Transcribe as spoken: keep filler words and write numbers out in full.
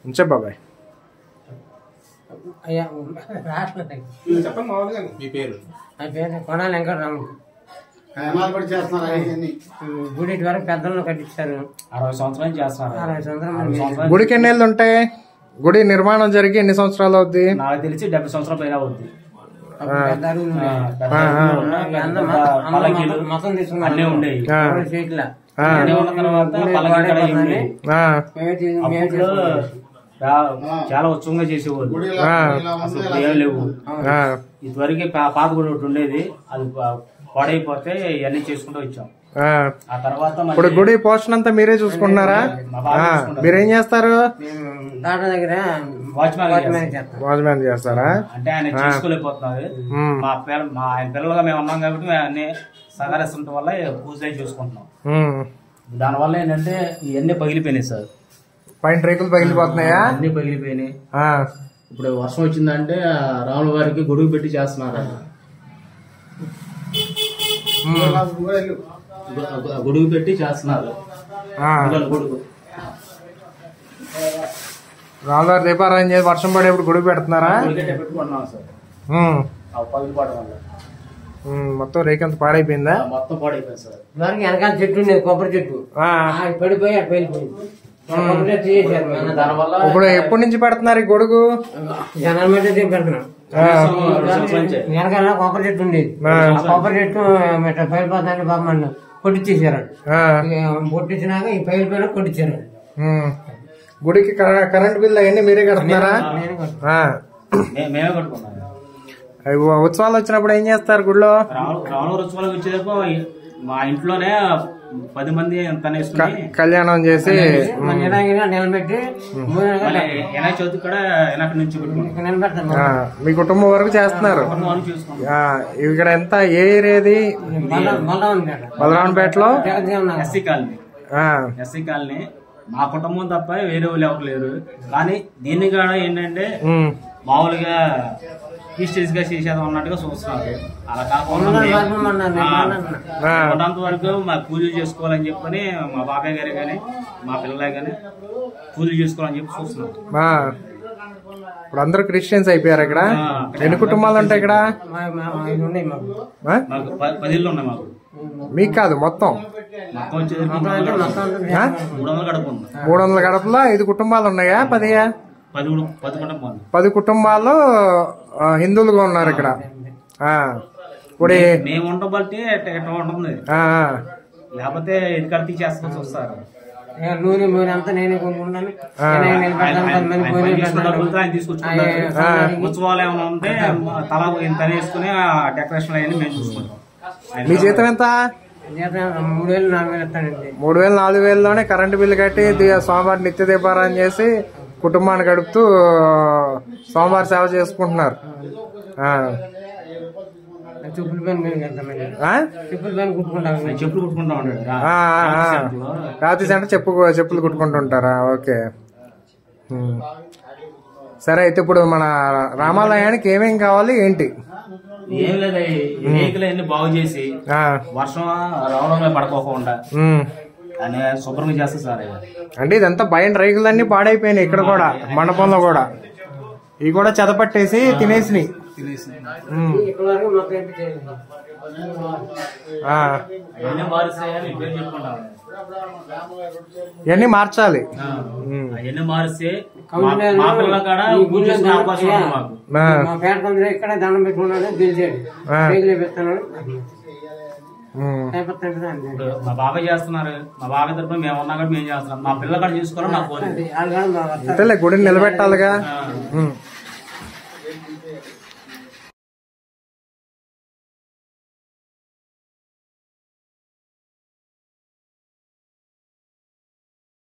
చెప్పు బాబాయ్. అయ్యా చెప్పండి మామూలుగా మీ పేరు? నా పేరు కొనాలి వెంకటరాముడు. గుడి వరకు పెద్దలను కట్టించారు. అరవై సంవత్సరాలు చేస్తున్నారు. అరవై సంవత్సరాలు. గుడికి ఎన్ని ఏళ్ళు ఉంటాయి? గుడి నిర్మాణం జరిగి ఎన్ని సంవత్సరాలు అవుద్ది? నాకు తెలిసి డెబ్బై సంవత్సరాల పైన అవుద్ది. మొత్తం అన్నీ ఉండేవి. సీట్ల ఉన్న తర్వాత చాలా ఉత్సవంగా చేసేవాళ్ళు. అసలు ఏం లేవు. ఇదివరకు పాత గుడి ఒకటి ఉండేది, అది పాడైపోతే ఇవన్నీ చేసుకుంటూ వచ్చాం. ఆ తర్వాత ఇప్పుడు గుడి పోషణ అంతా మీరే చూసుకుంటున్నారా? మీరేం చేస్తారు? దగ్గర వాచ్మ్యాన్ చేస్తారా? అంటే ఆయన చేసుకోలేకపోతున్నారు. మా పిల్ల మా ఆయన పిల్లలుగా మేము ఉన్నాం కాబట్టి మేము అన్ని సహకరిస్తుండటం వల్ల పూజ చేసుకుంటున్నాం. దానివల్ల ఏంటంటే ఇవన్నీ పగిలిపోయినాయి సార్. పైన రేకులు పగిలిపోతున్నాయా? అన్ని పగిలిపోయినాయి. ఇప్పుడు వర్షం వచ్చిందంటే రాముల వారికి గొడుగు పెట్టి చేస్తున్నారు. గొడుగు పెట్టి చేస్తున్నారు. గొడుగు రాములవారి దీపారాయణ చేసి వర్షం పడేప్పుడు గొడుగు పెడుతున్నారా? పెట్టుకుంటున్నాం సార్. పగిలిపోవడం వల్ల మొత్తం రేకంత పాడైపోయిందా? మొత్తం పాడైపోయింది సార్. వెనకాల చెట్టు ఉండేది, కొబ్బరి చెట్టు పడిపోయి అటు వెళ్ళిపోయింది. ఇప్పుడు ఎప్పటి నుంచి పెడుతున్నారు ఈ గొడుగు? జనాల మీద పెడుతున్నాం. వెనకాల కొబ్బరి చెట్టు ఉండేది, కొబ్బరి చెట్టు పైలిపోతాన్ని బాబు కొట్టించేసారు. కొట్టించినాక ఈ పైలిపోయినా కొట్టించారు. గుడికి కరెంట్ బిల్ అవన్నీ మీరే కడుతున్నారా? మేమే కట్టుకున్నాం. ఉత్సవాలు వచ్చినప్పుడు ఏం చేస్తారు గుడిలో? రాముల ఉత్సవాలకు వచ్చేటప్పుడు మా ఇంట్లోనే పది మంది కళ్యాణం చేసి నిలబెట్టి వినాయక చవితి కూడా వెనక నుంచి మీ కుటుంబం వరకు చేస్తున్నారు. ఇక్కడ ఎంత ఏ ఏరియాది? బలరామపేటలో ఎస్సీ కాలనీ. ఎస్సీ కాలనీ మా కుటుంబం తప్ప వేరే వాళ్ళు ఎవరు లేరు. కానీ దీన్ని కూడా ఏంటంటే మామూలుగా ఈస్టేజ్ గా చేసేది ఉన్నట్టుగా చూస్తున్నారు. అలా కాకుండా ఉన్నంత వరకు మా పూజలు చేసుకోవాలని చెప్పని మా బాబాయ్ గారు కానీ మా పిల్లలే కానీ పూజలు చేసుకోవాలని చెప్పి చూస్తున్నారు. ఇప్పుడు అందరూ క్రిస్టియన్స్ అయిపోయారు. ఇక్కడ ఎన్ని కుటుంబాలు ఉంటాయి? ఇక్కడ పదిళ్ళు ఉన్నాయి మాకు. మీకు కాదు, మొత్తం మొత్తం వచ్చేది మూడు వందల గడప ఉంది. మూడు వందల గడపలో ఐదు కుటుంబాలు ఉన్నాయా? పదియా? పది పది కుటుంబాలు. పది కుటుంబాలు హిందువులుగా ఉన్నారు ఇక్కడ. ఇప్పుడు మేము ఉండబట్టి ఉంటుంది, లేకపోతే ఇది కడితే చేస్తాను వస్తారు. నూనె నూనె అంతా నేనే కొనుక్కుంటాను. తీసుకొచ్చుకుంటారు. ఉత్సవాలు ఏమైనా ఉంటే తలా ఇంత వేసుకుని డెకరేషన్ అవన్నీ మేము చూసుకుంటాం. మీ జీతం ఎంత? మూడు వేలు నాలుగు వేలు ఇస్తానండి. మూడు వేలు నాలుగు వేలలోనే కరెంటు బిల్లు కట్టి సోమవారం నిత్య దీపారాయణ చేసి కుటుంబాన్ని గడుపుతూ సోమవారం సేవ చేసుకుంటున్నారు. చెప్పులు పైన కుట్టుకుంటాం. చెప్పులు కుట్టుకుంటాం. రాత్రి సెంటర్ చెప్పు చెప్పులు కుట్టుకుంటుంటారా? ఓకే, సరే. అయితే ఇప్పుడు మన రామాలయానికి ఏమేం కావాలి ఏంటి? ఏం లేదా, వెహికల్ అన్ని బాగు చేసి వర్షం రావడంలో పడుకోకుండా అని శుభ్రంగా చేస్తా సార్. అంటే ఇదంతా బయట రైకులన్నీ పాడైపోయినాయి. ఇక్కడ కూడా మండపంలో కూడా ఇవి కూడా చెదపట్టేసి తినేసినాయి. ఇవన్నీ మార్చాలి. అవన్నీ మారిస్తే మా పిల్లల కాడ అవకాశం ఉంది మాకు. ఇక్కడ దండం పెట్టుకున్నాడు, గెలిచాడు, మా బాబాయ్ చేస్తున్నారు. మా బాబాయ్ తరఫున మేము ఉన్నా కూడా మేము చేస్తున్నాం. మా పిల్లల కాడ చూసుకోవాలని నాకు కోరిక. గుడిని నిలబెట్టాలిగా.